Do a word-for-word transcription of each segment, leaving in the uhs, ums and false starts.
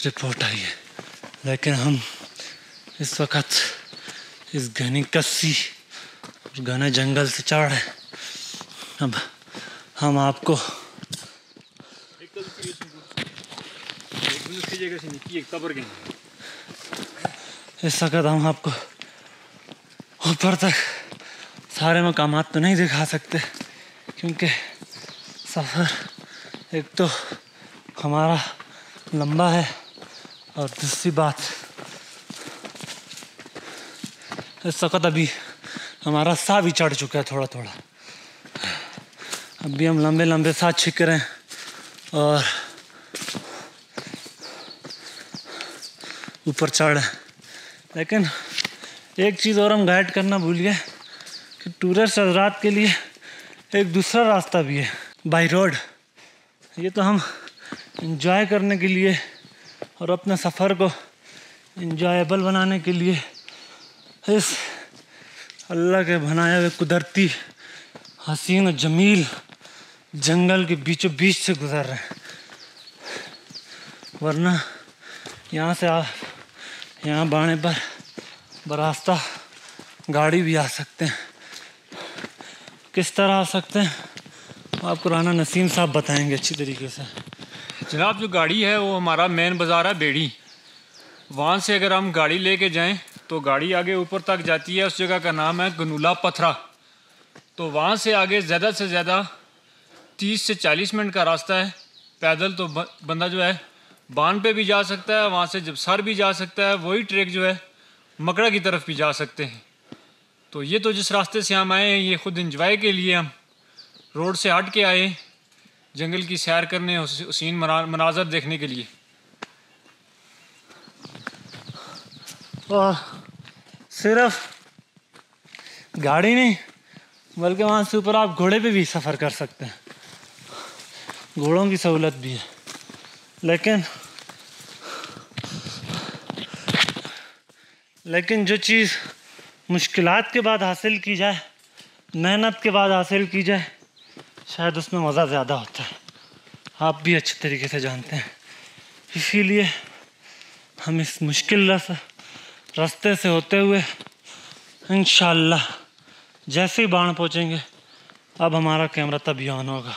Report आई है। लेकिन हम इस वक्त इस घनी कस्सी और घने जंगल से चढ़ रहे हैं। अब हम आपको इस वक्त हम आपको ऊपर तक सारे मकामात तो नहीं दिखा सकते, क्योंकि सफ़र एक तो हमारा लंबा है और दूसरी बात इस वक्त अभी हमारा साह भी चढ़ चुका है थोड़ा थोड़ा। अभी हम लंबे लंबे साह छिक रहे हैं और ऊपर चढ़ रहे हैं। लेकिन एक चीज़ और हम गाइड करना भूल गए कि टूरिस्ट हज़रात के लिए एक दूसरा रास्ता भी है, बाई रोड। ये तो हम इंजॉय करने के लिए और अपने सफ़र को इंजॉयबल बनाने के लिए इस अल्लाह के बनाए हुए कुदरती हसीन और जमील जंगल के बीचों बीच से गुजर रहे हैं। वरना यहाँ से आ यहाँ बाणे पर बरास्ता गाड़ी भी आ सकते हैं। किस तरह आ सकते हैं आपको राना नसीम साहब बताएंगे अच्छी तरीके से। जनाब, जो गाड़ी है वो हमारा मेन बाज़ार है बेड़ी। वहाँ से अगर हम गाड़ी लेके जाएं तो गाड़ी आगे ऊपर तक जाती है। उस जगह का नाम है गनूला पथरा। तो वहाँ से आगे ज़्यादा से ज़्यादा तीस से चालीस मिनट का रास्ता है पैदल। तो बंदा जो है बान पे भी जा सकता है, वहाँ से जब सर भी जा सकता है। वही ट्रैक जो है मकड़ा की तरफ भी जा सकते हैं। तो ये तो जिस रास्ते से हम आए हैं ये ख़ुद इंजॉय के लिए हम रोड से हट के आए, जंगल की सैर करने, हसीन मनाज़र देखने के लिए। और सिर्फ गाड़ी नहीं बल्कि वहाँ से ऊपर आप घोड़े पे भी सफ़र कर सकते हैं। घोड़ों की सहूलत भी है। लेकिन लेकिन जो चीज़ मुश्किलात के बाद हासिल की जाए, मेहनत के बाद हासिल की जाए, शायद उसमें मज़ा ज़्यादा होता है। आप भी अच्छे तरीके से जानते हैं। इसीलिए हम इस मुश्किल रास्ते से होते हुए इंशाअल्लाह जैसे ही बाण पहुँचेंगे, अब हमारा कैमरा तभी ऑन होगा।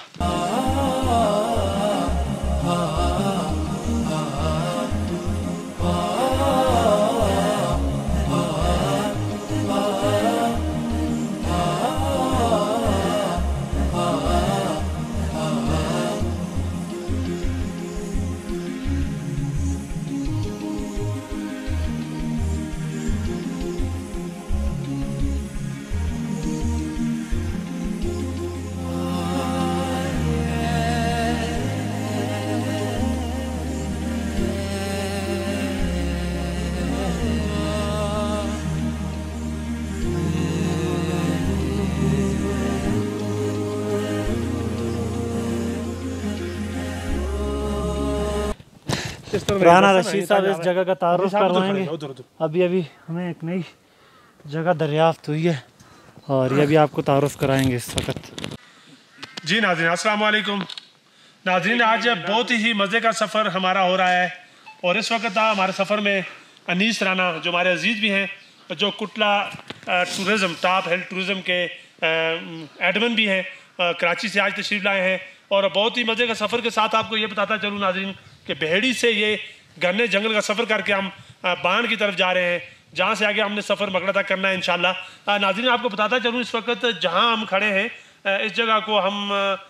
राना रशीद साहब इस जगह का तारुफ करवाएंगे। अभी अभी हमें एक नई जगह दरियाफ्त हुई है और ये भी आपको तारुफ कराएंगे इस वक्त। जी नाज़रीन, अस्सलाम वालेकुम। नाज़रीन, आज बहुत ही मज़े का सफ़र हमारा हो रहा है और इस वक्त हमारे सफ़र में अनीस राना जो हमारे अजीज़ भी हैं, जो कुटला टूरिज़म टॉप हेल्थ टूरिज़म के एडमिन भी हैं, कराची से आज तशरीफ़ लाए हैं। और बहुत ही मज़े का सफ़र के साथ आपको ये बताता चलूँ नाज़रीन कि बेहड़ी से ये घने जंगल का सफ़र करके हम बाण की तरफ जा रहे हैं, जहाँ से आगे हमने सफ़र मकड़ा तक करना है इंशाल्लाह। नाज़रीन, आपको बताता चलूँ इस वक्त जहाँ हम खड़े हैं इस जगह को हम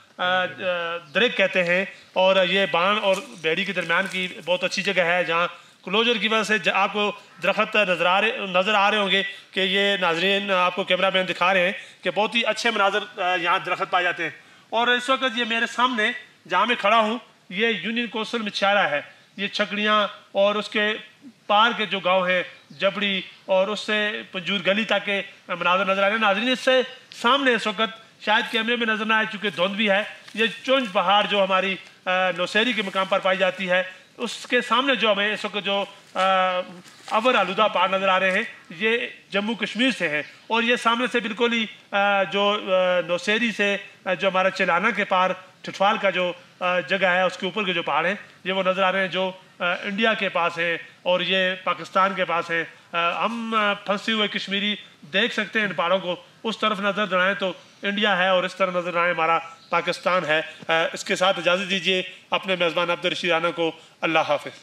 दरेक कहते हैं और ये बाण और बेहड़ी के दरमियान की बहुत अच्छी जगह है, जहाँ क्लोजर की वजह से आपको दरख्त नज़र आ रहे नज़र आ रहे होंगे कि ये नाज़रीन आपको कैमरा मैन दिखा रहे हैं कि बहुत ही अच्छे मनाजर यहाँ दरख्त पाए जाते हैं। और इस वक्त ये मेरे सामने जहाँ मैं खड़ा हूँ ये यूनियन कोस्टल मिचारा है। ये छकड़ियाँ और उसके पार के जो गांव हैं जबड़ी और उससे पंजूर गली तक के मनाजर नज़र आ रहे हैं। नाज़रीन, इससे सामने इस वक्त शायद कैमरे में नज़र ना आए चूँकि धुंध भी है, ये चुंज पहाड़ जो हमारी नौसेरी के मकाम पर पाई जाती है, उसके सामने जो हमें इस वक्त जो अवर आलूदा पहाड़ नज़र आ रहे हैं ये जम्मू कश्मीर से हैं। और ये सामने से बिल्कुल ही जो नौसेरी से जो हमारा चिलाना के पार ठठवाल का जो जगह है उसके ऊपर के जो पहाड़ हैं ये वो नज़र आ रहे हैं जो इंडिया के पास है और ये पाकिस्तान के पास है। हम फंसे हुए कश्मीरी देख सकते हैं इन पहाड़ों को, उस तरफ नज़र दौड़ाएं तो इंडिया है और इस तरफ नज़र दौड़ाएं हमारा पाकिस्तान है। इसके साथ इजाज़त दीजिए अपने मेज़बान अब्दुल रशीद राना को। अल्लाह हाफ़िज़।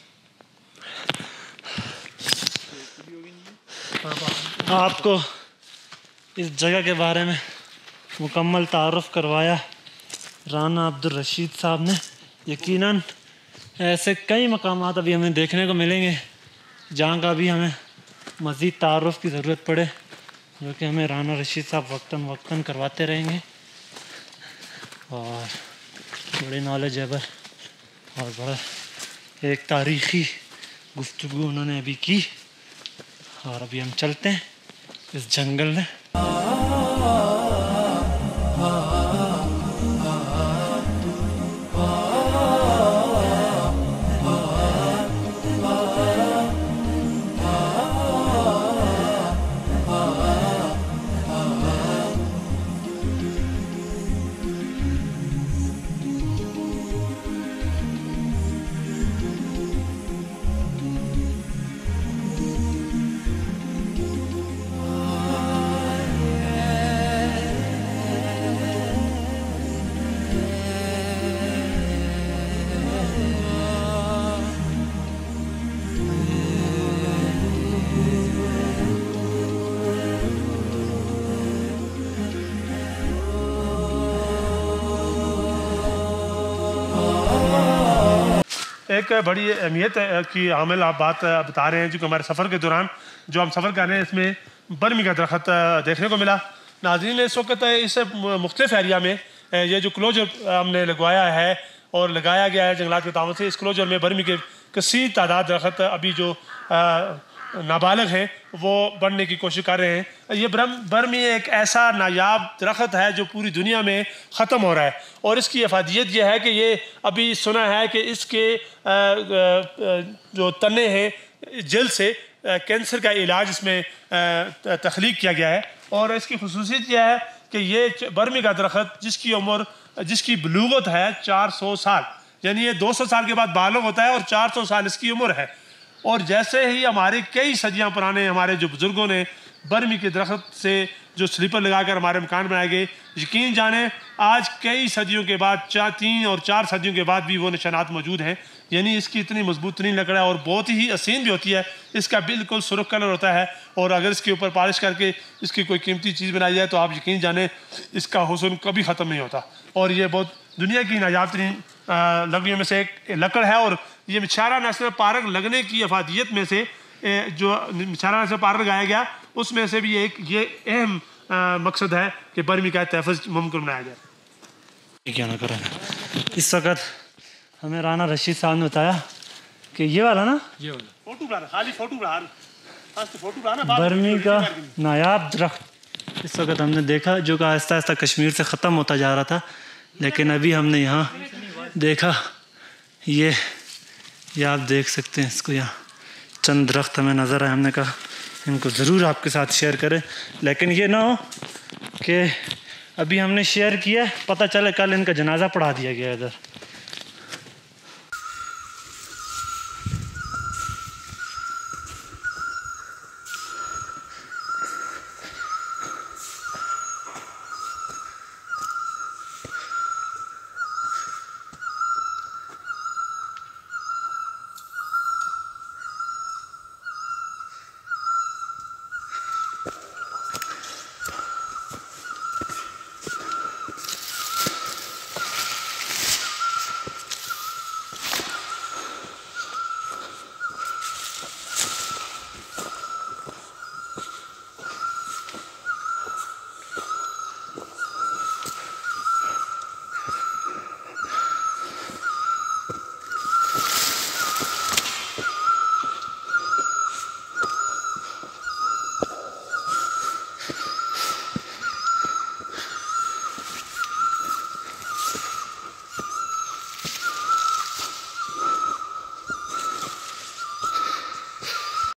आपको इस जगह के बारे में मुकम्मल तारुफ करवाया राना अब्दुल रशीद साहब ने। यकीनन ऐसे कई मकामात अभी हमें देखने को मिलेंगे जहाँ का भी हमें मज़ीद तारुफ की ज़रूरत पड़े, जो कि हमें राना रशीद साहब वक्तन वक्तन करवाते रहेंगे। और बड़ी नॉलेजेबल और बड़ा एक तारीख़ी गुफ्तगू उन्होंने अभी की। और अभी हम चलते हैं इस जंगल में। एक बड़ी अहमियत की हामिल आप बात बता रहे हैं, जो कि हमारे सफ़र के दौरान जो हम सफ़र कर रहे हैं इसमें बर्मी का दरख्त देखने को मिला। नाज़रीन इस वक्त इस मुख्तलिफ एरिया में ये जो क्लोजर हमने लगवाया है और लगाया गया है जंगलात के तावन से, इस क्लोजर में बर्मी के कसीर तादाद दरख्त अभी जो नाबालग हैं वो बढ़ने की कोशिश कर रहे हैं। ये बर्मी एक ऐसा नायाब दरख्त है जो पूरी दुनिया में ख़त्म हो रहा है और इसकी अफादियत यह है कि ये अभी सुना है कि इसके जो तने हैं जल्द से कैंसर का इलाज इसमें तख्लीक किया गया है। और इसकी खुसूसियत यह है कि ये बर्मी का दरख्त जिसकी उम्र जिसकी बलूगत है चार सौ साल, यानी ये दो सौ साल के बाद बालग होता है और चार सौ साल इसकी उम्र है। और जैसे ही हमारे कई सदियाँ पुराने हमारे जो बुज़ुर्गों ने बर्मी के दरख्त से जो स्लीपर लगाकर हमारे मकान बनाए गए, यकीन जाने आज कई सदियों के बाद चार तीन और चार सदियों के बाद भी वो निशानात मौजूद हैं। यानी इसकी इतनी मजबूत नहीं लकड़ा है और बहुत ही हसीन भी होती है, इसका बिल्कुल सुर्ख कलर होता है और अगर इसके ऊपर पॉलिश करके इसकी कोई कीमती चीज़ बनाई जाए तो आप यकीन जाने इसका हुस्न कभी ख़त्म नहीं होता। और ये बहुत दुनिया की नायाब तरीन लकड़ियों में से एक लकड़ है। और ये मिशारा नेशनल पार्क लगने की अफादियत में से जो मिशारा नेशनल पार्क लगाया गया उसमें से भी एक ये अहम मकसद है कि बर्मी का तहफ़्फ़ुज़ मुमकिन बनाया जाए। क्या ना करें। इस वक्त हमें राना रशीद साहब ने बताया कि ये वाला ना ये वाला फोटो बना खाली फोटो बना फोटो बना बर्मी का नायाब दरख्त इस वक्त हमने देखा जो कि आहिस्ता आहिस्ता कश्मीर से ख़त्म होता जा रहा था, लेकिन अभी हमने यहाँ देखा ये ये आप देख सकते हैं इसको, यहाँ चंद दरख्त हमें नज़र आए। हमने कहा इनको ज़रूर आपके साथ शेयर करें, लेकिन ये ना हो कि अभी हमने शेयर किया पता चले कल इनका जनाजा पढ़ा दिया गया इधर।